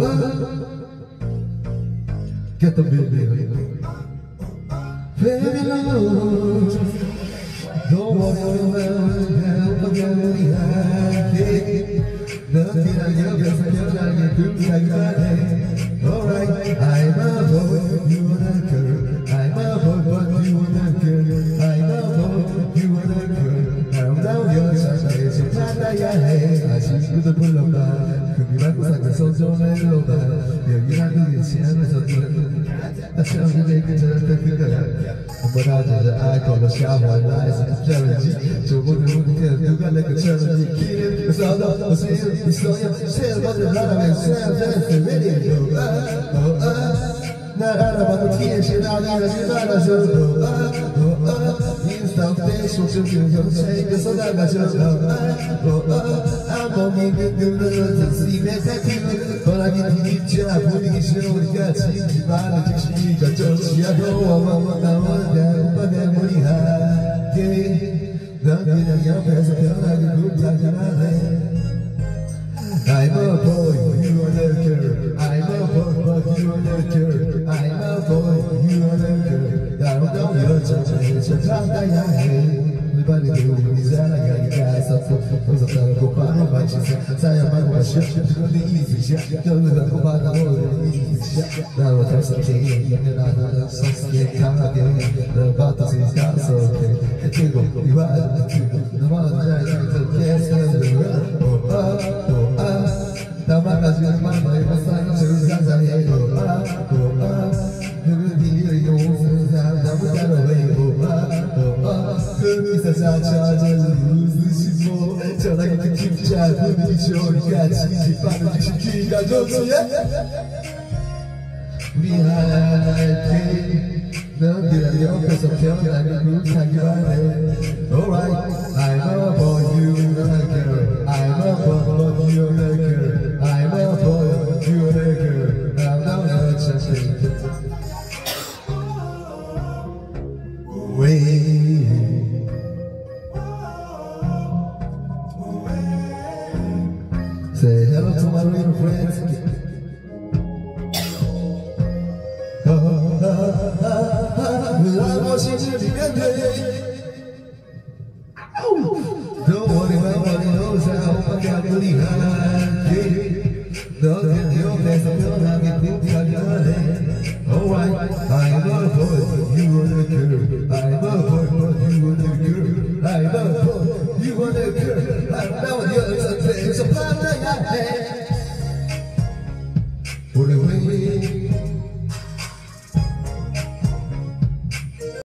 Get the baby, baby, Lord. Don't worry about it. Nothing I guess I can do like that. Alright, I'm a boy, you are a girl. I'm a boy, but you are a girl. I'm a boy, you are a girl. I'm down your side, so glad I am. I see you the pull of that. Could be like a social man, you're not doing it, I shall be making it but I did the eye call the shower and eyes and the challenge. So what do you get? You got like a challenge. It's all up, I see you, we saw you, say about the lot of it, say that's the video. Not out about the tears, you're not out of your mother's you stop this, what you can say, because I'm not your I'm only good to see me tattoo, but I get to eat you, I'm putting it show, we got to eat you, but I just need to touch you, I don't want to but then we have nothing in your best, I feel like a good time in my land. I'm a boy, you are a girl. I'm a boy, but you are a girl. I'm a boy, you are a girl. Down, down your church, it's a time that I hate. Everybody do is that I got you guys up for the go by no bunches. Say I'm on my ship, to go the easy shit. Don't let go by the whole easy shit. Now I have some king, and I know some scared kind of game. The battle is got so okay. The tingle, you are the tingle. The one that I took yes, and the world. The man has been my life, but I know it's not a hate. You will be here, you won't have that we got away. It's a charge, lose this is more. Tell I get to keep chat, put me show, you got cheesy, father, you should keep that joke, so yeah. Behind me, no, get a yoke, because I'm telling like a group, can you ride it? Alright, I'm a boy, you are a girl. I'm a boy, but you're a girl. I'm a boy, you're a girl. I'm not a chance. Say hello to my little friends. Don't worry, nobody knows how I got really high. Don't get your best, I feel like it feels like you're alright, I'm a boy, but you are a girl. I'm a boy, but you are a girl. I'm a boy, you are a girl. I'm now you're a plan that I had. What a way.